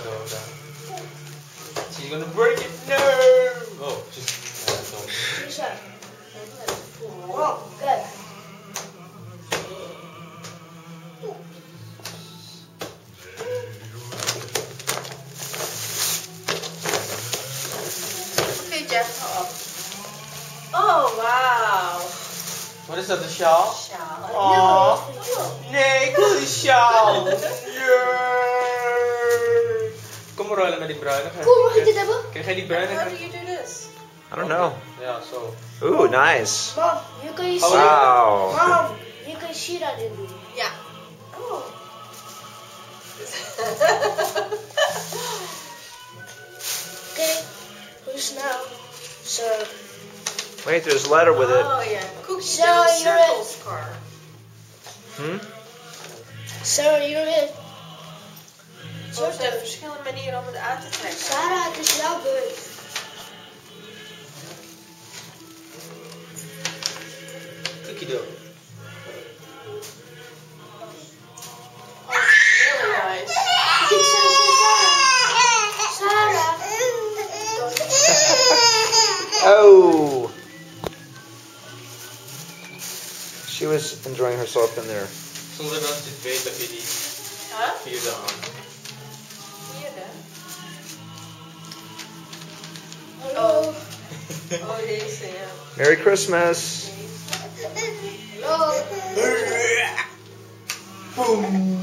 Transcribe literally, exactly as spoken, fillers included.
down. She's gonna break it. No! Oh, she's. Uh, no. Oh, good. Okay, Jeff. Oh, wow. What is that, the shawl? Shawl. Aww. Oh. Nee, ik wil die shawl. Nee. Kom maar ruilen met die bruine. Cool, mag ik dit hebben? Krijg jij die bruine? How do you do this? I don't know. Ja, zo. Ooh, nice. Mom, hier kun je Oh, Sheila. Wow. Mom, hier kun je Sheila in doen. Ja. Oh. Okay, hoe snel? Zo. Wait, there's a letter with it. Oh, yeah. Cookie So dough you're circles car. Hmm? Sarah, you're in. Oh, er zijn verschillende manieren om het aan te trekken. Sarah, het is jouw beurt. Cookie dough. Oh, really nice. Ik zou Sarah. Sarah. Oh. She was enjoying herself in there. Zonder dat je het weet heb je die Huh? vierde aan. Vierde? Hallo. Oh, deze, ja. Merry Christmas. Hallo. Boom.